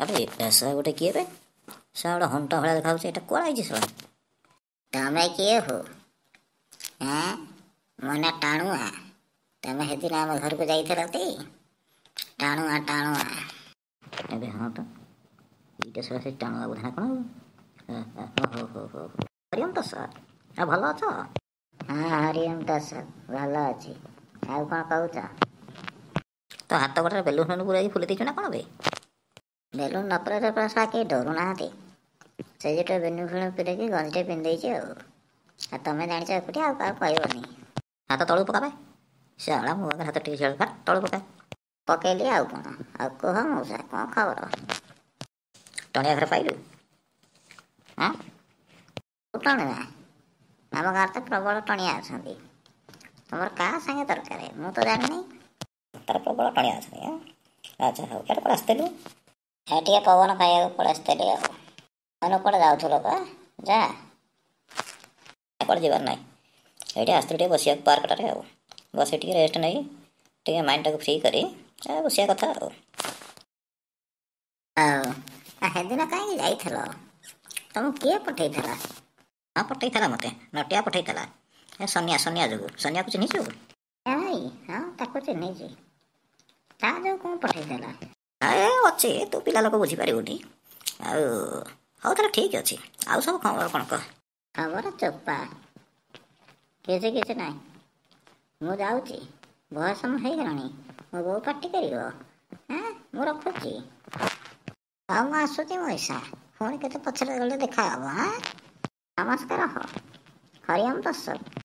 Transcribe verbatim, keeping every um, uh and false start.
अबे ऐसा गोटे किए बे सा गोटे हंटा भाया देखा एटा कौन आई सला तमे किए हो हैं मना टाणुआ तमे हेदिन आम घर को जाइथिल ती टाणुआ टाणुआ अबे हाँ तो इटा सला से टाणुआ बुझना कौन हो हो हो हो हरिओम तो सर आ भल अछ हाँ हरिओम तो सर भल अच्छी आउ कौन कहूच तो हाथ गोटे बेलून पूरा फुले देचु ना कौन बे बेलून नपरे प्रसा के डरू ना से जो बेलून फिलून पिधे गंजे पिंधे तमें जाच एकुटी आ कहबनी हाथ तलू पका शाला मु हाथ टे छेड़ तलू पका पकईली आउ कौन आ कह मौसा कौन खबर टणिया घर पाइलु हाँ टणुआ आम गाँव तो प्रबल टणिया अच्छा तुम क्या सागे दरकार मु तो जानी तार प्रबल टणिया अच्छा अच्छा हाँ क्या पड़े आसलु टे पवन खाया पड़े आसली आने कड़े जाऊल जा कड़े जबार ना ये आसती टे बस पार्कटे आ बस टे रेस्ट नहीं टे माइंड टाक फ्री कर बस कथा हेदिन कहीं जाइल तुम किए पठे हाँ पठे मत नटिया पठे सनिया सनिया जो सनिया को चिन्ह हाँ ताको चिन्ह ता जो कौन पठे अच्छे तू पिला लोक बुझीपारूनी आउ तार ठीक अच्छे आउ सब खबर कौन कह खबर चोपा किसी किसी ना मु जाऊँगी बयस हो गलानी मो बो पार्टी कर मु रखुची आसूची मैसा पुणी के पचर गले देखा हाँ नमस्कार हो हरिओम दर्शक।